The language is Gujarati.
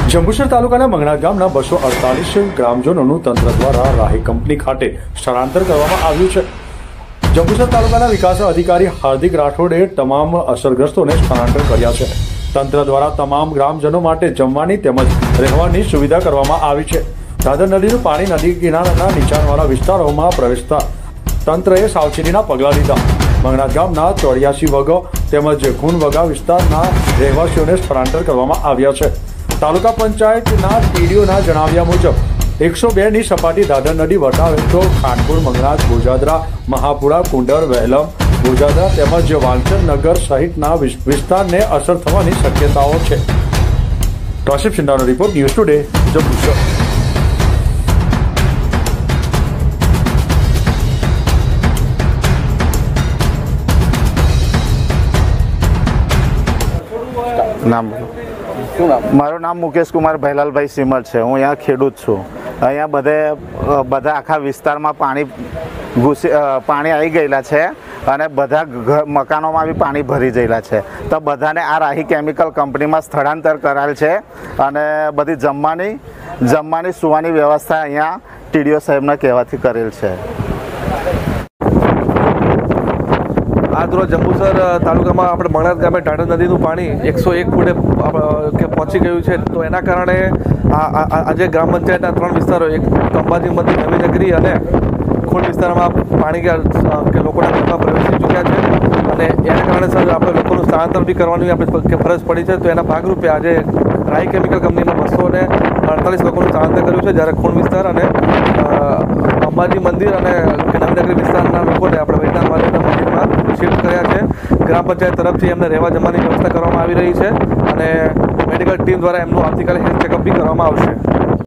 જંબુસર તાલુકાના મંગણા ગામના 248 ગ્રામજનોનું તંત્ર દ્વારા રાહી કંપની ખાતે સ્થળાંતર કરવામાં આવ્યું છે। જંબુસર તાલુકાના વિકાસ અધિકારી હાર્દિક રાઠોડે તમામ અસરગ્રસ્તોને સ્થળાંતર કર્યા છે। તંત્ર દ્વારા તમામ ગ્રામજનો માટે જમવાની તેમજ રહેવાની સુવિધા કરવામાં આવી છે। દાદર નદીનું પાણી નદી કિનારાના નીચાણવાળા વિસ્તારોમાં પ્રવેશતા તંત્રએ સાવચેતીના પગલાં લીધા। મંગણા ગામના 84 વગો તેમજ ખૂનવગા વિસ્તારના રહેવાસીઓને સ્થળાંતર કરવામાં આવ્યા છે। તાલુકા પંચાયતના ટીડીઓના જણાવ્યા મુજબ 102 ની સપાટી દાદર નદી વટાવે તો ખાનપુર, મંગરાજ, બોજાદરા, મહાપુરા, કુંડર, વહેલમ, બોજાદરા તેમજ વાલચંદ નગર સહિતના વિસ્તારને અસર થવાની શક્યતાઓ છે। કૌશિક સિંધાનો રિપોર્ટ, ન્યૂઝ ટુડે, જંબુસર। મારું નામ મુકેશ કુમાર ભૈલાલભાઈ સિમર છે। હું અહીંયા ખેડૂત છું। અહીંયા બધા આખા વિસ્તારમાં પાણી આવી ગયેલા છે અને બધા મકાનોમાં બી પાણી ભરી ગયેલા છે। તો બધાને આ રાહી કેમિકલ કંપનીમાં સ્થળાંતર કરાયેલ છે અને બધી જમવાની સુવાની વ્યવસ્થા અહીંયા ટીડીઓ સાહેબના કહેવાથી કરેલ છે। આજ રોજ જંબુસર તાલુકામાં આપણે મંગળાજ ગામે દાદર નદીનું પાણી 101 ફૂટે પહોંચી ગયું છે। તો એના કારણે આજે ગ્રામ પંચાયતના 3 વિસ્તારો, એક અંબાજી મંદિર, નવીનગરી અને ખૂણ વિસ્તારમાં પાણી કે લોકોના ઘરમાં પ્રવેશી ચૂક્યા છે અને એના કારણે સર આપણે લોકોનું સ્થળાંતર બી કરવાની આપણે ફરજ પડી છે। તો એના ભાગરૂપે આજે રાહી કેમિકલ કંપનીમાં 248 લોકોનું સ્થળાંતર કર્યું છે, જ્યારે ખૂણ વિસ્તાર અને અંબાજી મંદિર અને નવીનગરી વિસ્તારના લોકોને આપણે વૈદાન મહાદેવના મંદિરમાં શિફ્ટ કર્યા છે। ગ્રામ પંચાયત તરફથી એમને રહેવા જમવાની વ્યવસ્થા કરવામાં આવી રહી છે અને મેડિકલ ટીમ દ્વારા એમનું આવતીકાલે હેલ્થ ચેકઅપ બી કરવામાં આવશે।